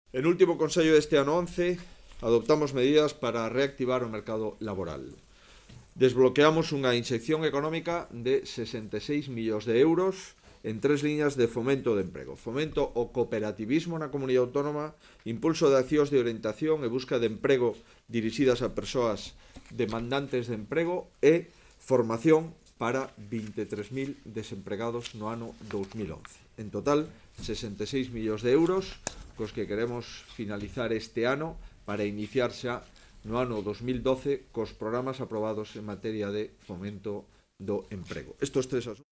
En último Consello deste ano 11 adoptamos medidas para reactivar o mercado laboral. Desbloqueamos unha inxección económica de 66 millóns de euros en 3 liñas de fomento de emprego. Fomento ao cooperativismo na comunidade autónoma, impulso de accións de orientación e busca de emprego dirixidas a persoas demandantes de emprego e formación para 23.000 desempregados no ano 2011. En total, 66 millóns de euros cos que queremos finalizar este ano para iniciar xa no ano 2012 cos programas aprobados en materia de fomento do emprego. Estos tres asuntos